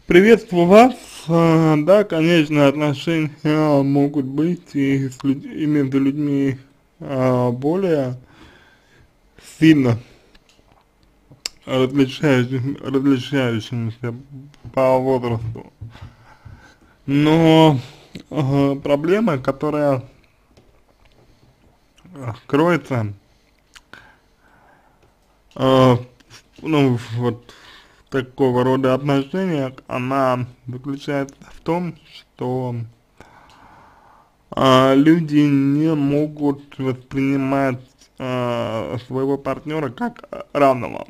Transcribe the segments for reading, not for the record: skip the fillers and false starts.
Приветствую вас. Да, конечно, отношения могут быть и между людьми более сильно различающимися по возрасту. Но проблема, которая кроется, э, ну, вот в такого рода отношениях, она заключается в том, что люди не могут воспринимать своего партнера как равного.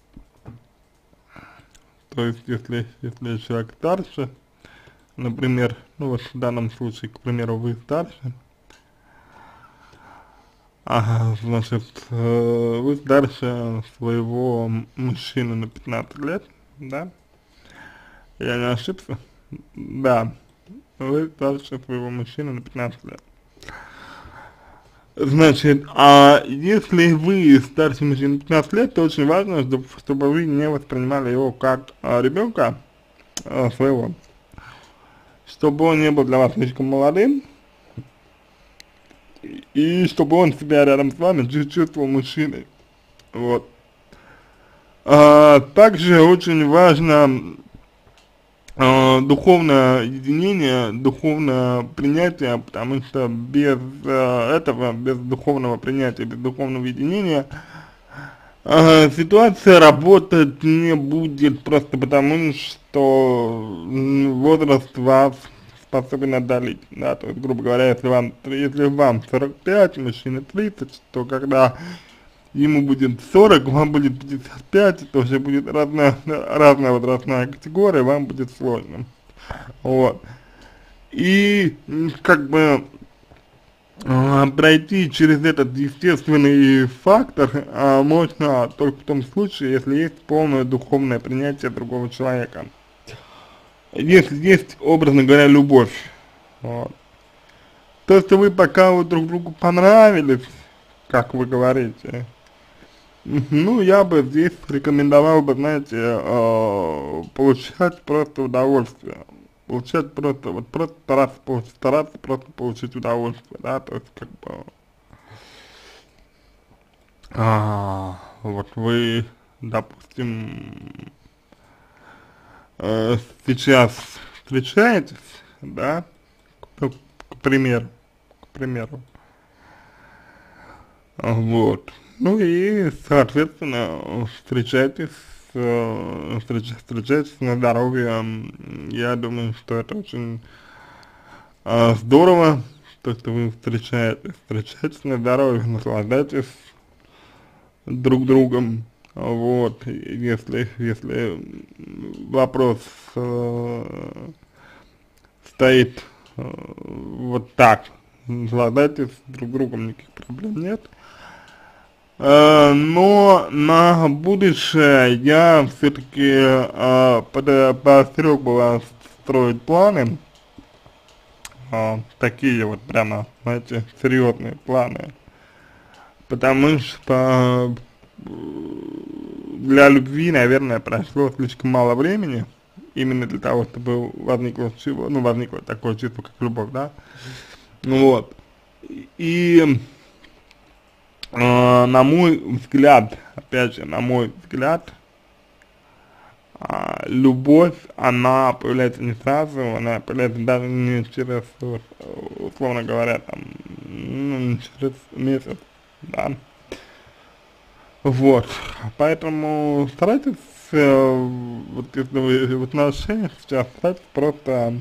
То есть, если человек старше, например, ну вот в данном случае, к примеру, вы старше, значит, вы старше своего мужчины на 15 лет, да? Я не ошибся? Да, вы старше своего мужчины на 15 лет. Значит, если вы старше мужчины 15 лет, то очень важно, чтобы вы не воспринимали его как ребенка своего, чтобы он не был для вас слишком молодым, и чтобы он себя рядом с вами чувствовал мужчиной. Вот. Также очень важно духовное единение, духовное принятие, потому что без этого, без духовного принятия, без духовного единения, ситуация работать не будет просто потому, что возраст вас способен отдалить, да, то есть, грубо говоря, если вам 45, мужчине 30, то когда ему будет 40, вам будет 55, то уже будет разная возрастная категория, вам будет сложно, вот. И, как бы, пройти через этот естественный фактор можно только в том случае, если есть полное духовное принятие другого человека. Если есть, образно говоря, любовь. Вот. То, что вы пока вот друг другу понравились, как вы говорите, ну, я бы здесь рекомендовал бы, знаете, получать просто удовольствие. Получать просто, вот просто стараться просто получить удовольствие, да, то есть как бы, вот вы, допустим, сейчас встречаетесь, да, ну, к примеру, к примеру, вот, ну и, соответственно, встречаетесь на здоровье. Я думаю, что это очень здорово, то, что вы встречаетесь на здоровье, наслаждаетесь друг другом, вот, если вопрос стоит вот так, наслаждайтесь друг другом, никаких проблем нет. Но на будущее я все-таки поостерег бы вас строить планы, такие вот прямо, знаете, серьезные планы, потому что для любви, наверное, прошло слишком мало времени, именно для того, чтобы возникло такое чувство, как любовь, да, ну вот, и на мой взгляд, опять же, на мой взгляд, любовь, она появляется не сразу, она появляется даже не через, вот, условно говоря, там, ну, не через месяц, да, вот, поэтому старайтесь, вот если вы в отношениях сейчас, старайтесь просто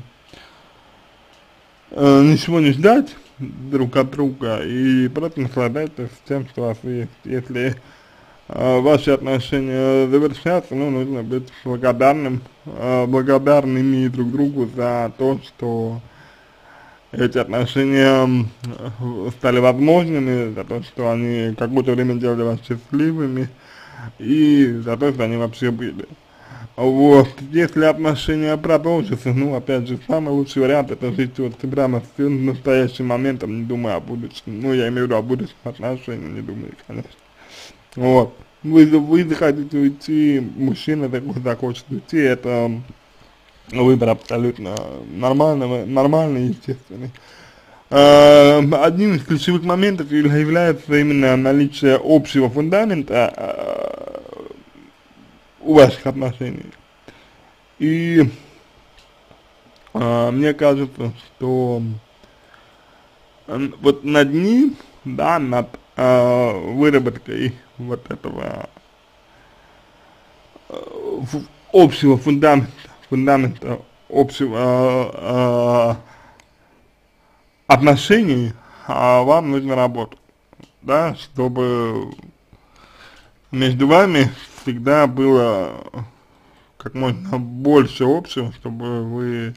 ничего не ждать друг от друга и просто наслаждайтесь тем, что у вас есть. Если ваши отношения завершатся, ну, нужно быть благодарными друг другу за то, что эти отношения стали возможными, за то, что они какое-то время делали вас счастливыми, и за то, что они вообще были. Вот, если отношения продолжатся, ну, опять же, самый лучший вариант это жить вот прямо с настоящим моментом, не думая о будущем. Ну, я имею в виду о будущем отношениях, не думаю, конечно. Вот. Вы захотите уйти, мужчина такой захочет уйти, это выбор абсолютно нормальный, естественный. Одним из ключевых моментов является именно наличие общего фундамента у ваших отношений. И мне кажется, что вот над ним, да, над выработкой вот этого общего фундамента общего отношений, вам нужно работать, да, чтобы между вами всегда было как можно больше общего, чтобы вы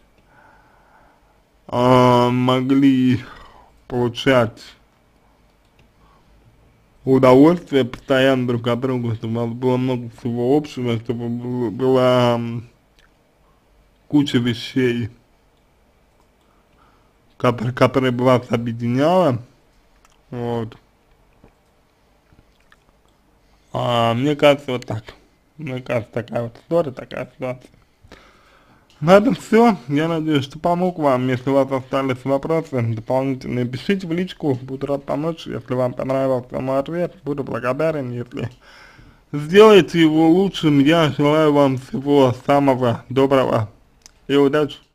могли получать удовольствие постоянно друг от друга, чтобы у вас было много всего общего, чтобы была куча вещей, которые бы вас объединяла, вот. Мне кажется, вот так. Мне кажется, такая вот история, такая ситуация. На этом все. Я надеюсь, что помог вам. Если у вас остались вопросы дополнительные, пишите в личку, буду рад помочь. Если вам понравился мой ответ, буду благодарен. Если сделаете его лучшим, я желаю вам всего самого доброго и удачи.